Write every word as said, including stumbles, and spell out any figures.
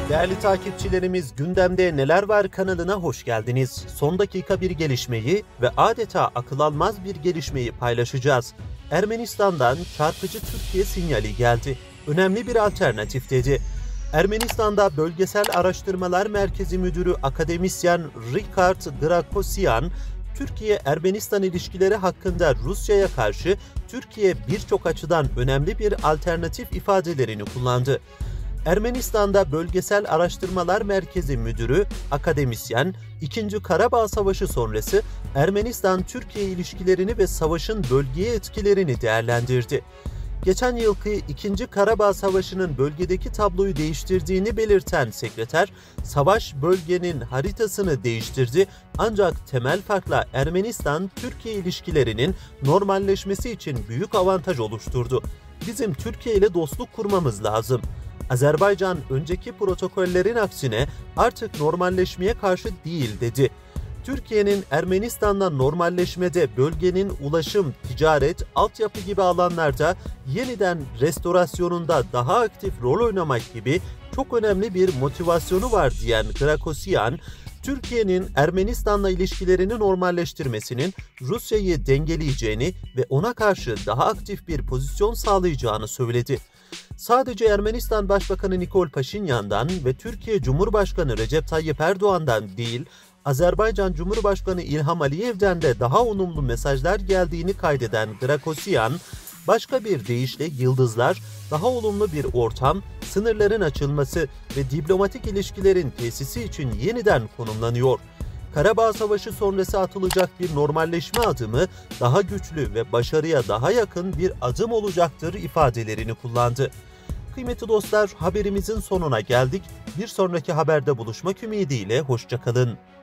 Değerli takipçilerimiz, Gündemde Neler Var kanalına hoş geldiniz. Son dakika bir gelişmeyi ve adeta akıl almaz bir gelişmeyi paylaşacağız. Ermenistan'dan çarpıcı Türkiye sinyali geldi. Önemli bir alternatif dedi. Ermenistan'da Bölgesel Araştırmalar Merkezi Müdürü akademisyen Richard Grakosyan, Türkiye-Ermenistan ilişkileri hakkında Rusya'ya karşı Türkiye birçok açıdan önemli bir alternatif ifadelerini kullandı. Ermenistan'da Bölgesel Araştırmalar Merkezi Müdürü, akademisyen, ikinci. Karabağ Savaşı sonrası Ermenistan-Türkiye ilişkilerini ve savaşın bölgeye etkilerini değerlendirdi. Geçen yılki ikinci. Karabağ Savaşı'nın bölgedeki tabloyu değiştirdiğini belirten sekreter, savaş bölgenin haritasını değiştirdi ancak temel farkla Ermenistan-Türkiye ilişkilerinin normalleşmesi için büyük avantaj oluşturdu. Bizim Türkiye ile dostluk kurmamız lazım. Azerbaycan önceki protokollerin aksine artık normalleşmeye karşı değil dedi. Türkiye'nin Ermenistan'la normalleşmede bölgenin ulaşım, ticaret, altyapı gibi alanlarda yeniden restorasyonunda daha aktif rol oynamak gibi çok önemli bir motivasyonu var diyen Grakosyan, Türkiye'nin Ermenistan'la ilişkilerini normalleştirmesinin Rusya'yı dengeleyeceğini ve ona karşı daha aktif bir pozisyon sağlayacağını söyledi. Sadece Ermenistan Başbakanı Nikol Paşinyan'dan ve Türkiye Cumhurbaşkanı Recep Tayyip Erdoğan'dan değil, Azerbaycan Cumhurbaşkanı İlham Aliyev'den de daha olumlu mesajlar geldiğini kaydeden Grakosyan, başka bir deyişle yıldızlar, daha olumlu bir ortam, sınırların açılması ve diplomatik ilişkilerin tesisi için yeniden konumlanıyor. Karabağ Savaşı sonrası atılacak bir normalleşme adımı daha güçlü ve başarıya daha yakın bir adım olacaktır ifadelerini kullandı. Kıymetli dostlar, haberimizin sonuna geldik. Bir sonraki haberde buluşmak ümidiyle hoşça kalın.